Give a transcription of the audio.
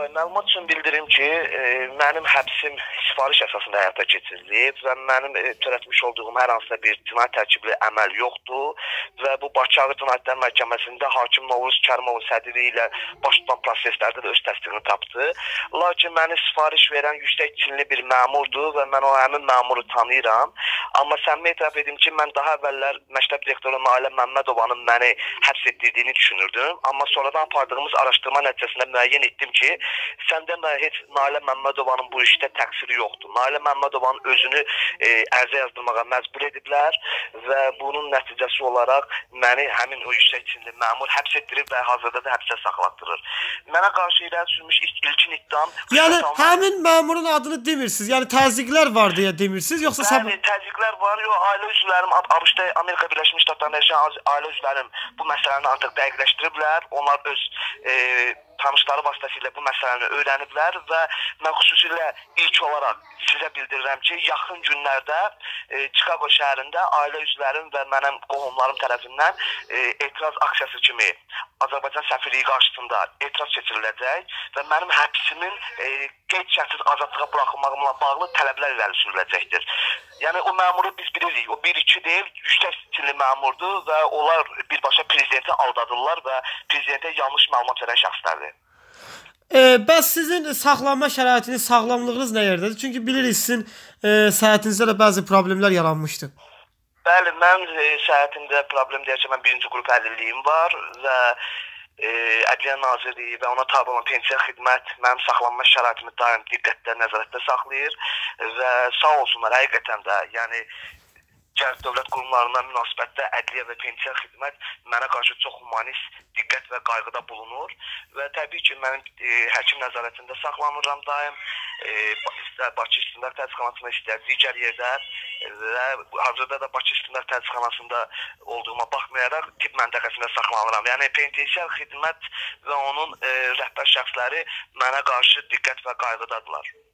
Məlumat üçün bildirim ki, mənim həbsim sifariş əsasında həyata keçirilib və mənim törətmiş olduğum hər hansısa bir cinayət tərkibli əməl yoxdur və bu Bakı Ağır Cinayətlər Məhkəməsində hakim Novruz Kərimovun sədrliyi ilə baş tutan proseslərdə də öz təsdiqini tapdı. Lakin məni sifariş verən yüksək çinli bir məmurdur və mən o həmin məmuru tanıyıram. Amma səmimi etiraf edim ki, mən daha əvvəllər məktəb direktoru Nailə Məmmədovanın məni həbs etdirdiyini düşünürdüm. Amma sonradan apardığımız araşdırma nəticəsində müəyyən etdim ki, səndə heç Nailə Məmmədovanın bu işdə təqsiri yoxdur. Nailə Məmmədovanın özünü ərizə yazdırmağa məcbur ediblər və bunun nəticəsi olaraq məni həmin o yüksək çinli məmur həbs etdirib və hazırda da həbsə saxlatdırır. Mənə qarşı irəli sürmüş ilkin iddiam... Yəni həmin məmurun adını demirsiniz, yəni təzyiqlər var deyə demirsiniz, yoxsa... Bəli, təzyiqlər var, ailə üzvlərim, ABŞ-da Amerika Birləşmiş Ştatlarında yaşayan ailə üzvlərim bu məsələni artıq dəqiqləşdiriblər. Onlar öz tanışları vasitəsilə bu məsələni öyrəniblər və mən xüsusilə ilk olaraq sizə bildirirəm ki, yaxın günlərdə Chicago şəhərində ailə üzvlərim və mənim qohumlarım tərəfindən etiraz aksiyası kimi Azərbaycan səfirliyi qarşısında etiraz keçiriləcək və mənim həbsimin qeyd-şərtsiz azadlığa buraxılmağımla bağlı tələblər irəli sürüləcəkdir. Yəni o məmuru biz bilirik, o 1-2 deyil, yüksək çinli məmurdur və onlar birbaşa prezidenti aldadırlar və prezidentə yanlış məlumat verən şəxslərdir. Bəs sizin saxlanma şəraitiniz, sağlamlığınız nə yerdədir? Çünki bilirik sizin səhhətinizdə də bəzi problemlər yaranmışdı. Bəli, mənim səhhətimdə problem deyək ki, mən 1-ci qrup əlilliyim var və Ədliyyə Nazirliyi və ona tabe olan pensiya xidmət mənim saxlanma şəraitimi daim diqqətdə, nəzarətdə saxlayır və sağ olsunlar, həqiqətən də, yəni dövlət qurumlarına münasibətdə ədliyyə və pensiya xidmət mənə qarşı çox humanist diqqət və qayğıda bulunur və təbii ki, mənim həkim nəzarətində saxlanıram daim, istər Bakı İstintaq Tədqiqatxanasında, istər digər yerdə və hazırda da Bakı İstintaq Tədqiqatxanasında olduğuma baxmayaraq tibb məntəqəsində saxlanıram. Yəni pensiya xidmət və onun rəhbər şəxsləri mənə qarşı diqqət və qayğıdadırlar.